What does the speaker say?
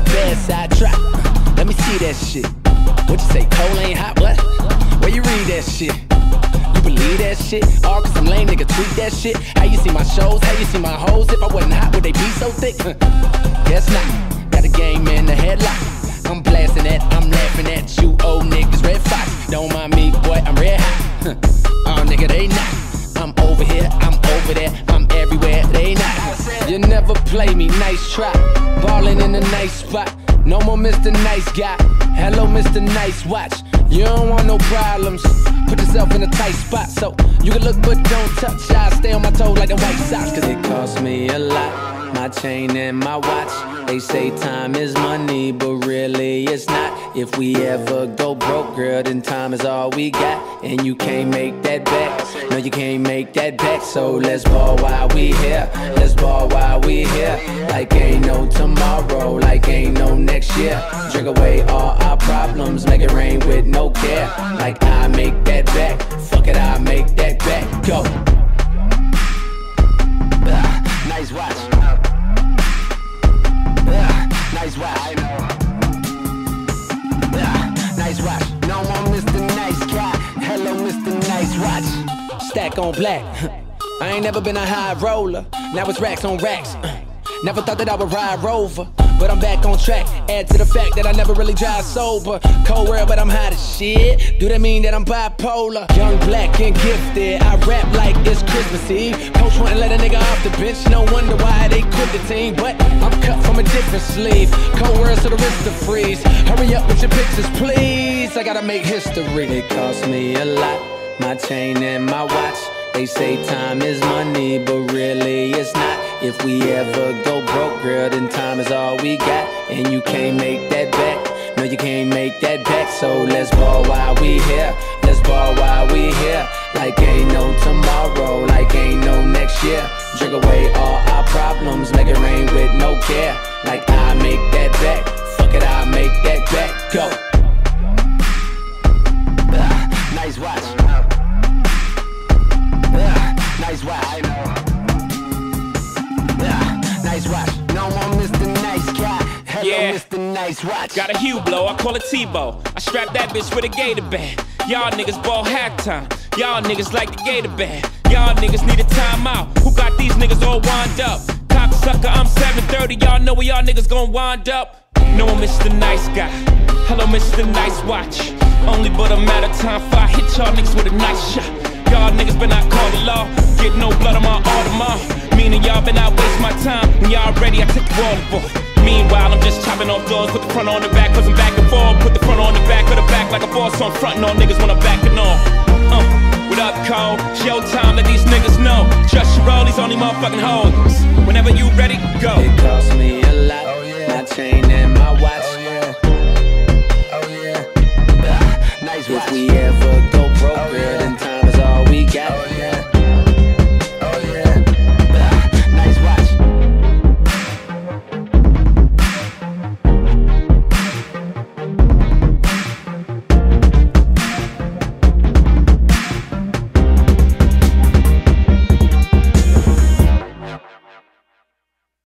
bedside trap. Let me see that shit. What you say, cold ain't hot, what? Where you read that shit? You believe that shit? All cause some lame nigga tweet that shit. How you see my shows, how you see my hoes? If I wasn't hot, would they be so thick? Guess not, got a game in the headlock. I'm blasting that, I'm laughing at you old niggas, Red Fox. Don't mind me, boy, I'm red hot. Oh nigga, they not. I'm over here, I'm over there, I'm everywhere, they not. You never play me, nice try. Ballin' in a nice spot. No more Mr. Nice Guy. Hello, Mr. Nice Watch. You don't want no problems. Put yourself in a tight spot so you can look but don't touch. I stay on my toes like the White Sox. Cause it costs me a lot, my chain and my watch. They say time is money, but really it's not. If we ever go broke, girl, then time is all we got. And you can't make that back. No, you can't make that back. So let's ball while we here. Let's ball while we here. Like ain't no tomorrow, like ain't no next year. Drink away all our problems, make it rain with no care. Like I make that back. Fuck it, I make that back. Go. Nice watch. Nice watch. Nice watch. No more Mr. Nice Guy. Hello, Mr. Nice Watch. Stack on black. I ain't never been a high roller. Now it's racks on racks. Never thought that I would ride Rover, but I'm back on track. Add to the fact that I never really drive sober. Cold world, but I'm hot as shit. Do that mean that I'm bipolar? Young, black, and gifted. I rap like it's Christmas Eve. Coach wouldn't let a nigga off the bench. No wonder why they quit the team. But I'm cut from a different sleeve. Cold world, so the wrist to freeze. Hurry up with your pictures, please. I gotta make history. It costs me a lot, my chain and my watch. They say time is money, but really it's not. If we ever go broke, girl, then time is all we got. And you can't make that back. No, you can't make that back. So let's ball while we here. Let's ball while we here. Like ain't no tomorrow, like ain't no next year. Drink away all our problems, make it rain with no care. Like I make that back. Fuck it, I make that back. Go. Nice watch. Nice watch. Nice watch. No more Mr. Nice Guy. Hello, Mr. Nice Watch. Got a hue blow, I call it Tebow. I strap that bitch with a gator band. Y'all niggas ball halftime. Y'all niggas like the gator band. Y'all niggas need a timeout. Who got these niggas all wind up? Cocksucker, I'm 730. Y'all know where y'all niggas gon' wind up. No, I'm Mr. Nice Guy. Hello, Mr. Nice Watch. Only but a matter of time before I hit y'all niggas with a nice shot. Y'all niggas been out call the law. Get no blood on my Audemars. Meaning y'all been out waste my time. When y'all ready, I take the wall for. Meanwhile, I'm just chopping off doors. Put the front on the back, cause I'm back and forth. Put the front on the back of the back like a boss. So I'm frontin' on niggas when I'm backing off. What up, Cole? It's your time, let these niggas know. Just your rollies, only motherfucking hoes. Whenever you ready, go. It costs me